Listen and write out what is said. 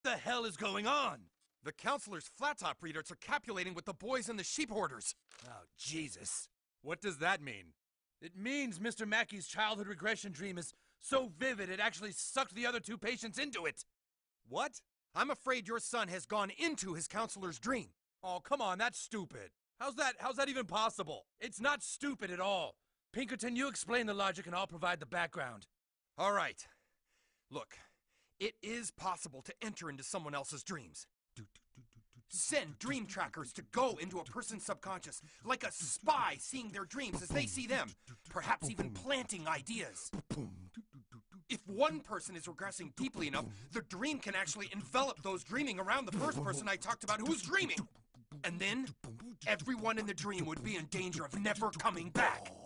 The hell is going on? The counselor's flat-top readers are copulating with the boys and the sheep hoarders. Oh, Jesus. What does that mean? It means Mr. Mackey's childhood regression dream is so vivid it actually sucked the other two patients into it. What? I'm afraid your son has gone into his counselor's dream. Oh, come on, that's stupid. How's that even possible? It's not stupid at all. Pinkerton, you explain the logic and I'll provide the background. All right. Look, it is possible to enter into someone else's dreams. Send dream trackers to go into a person's subconscious, like a spy seeing their dreams as they see them, perhaps even planting ideas. If one person is regressing deeply enough, the dream can actually envelop those dreaming around the first person I talked about who's dreaming. And then, everyone in the dream would be in danger of never coming back.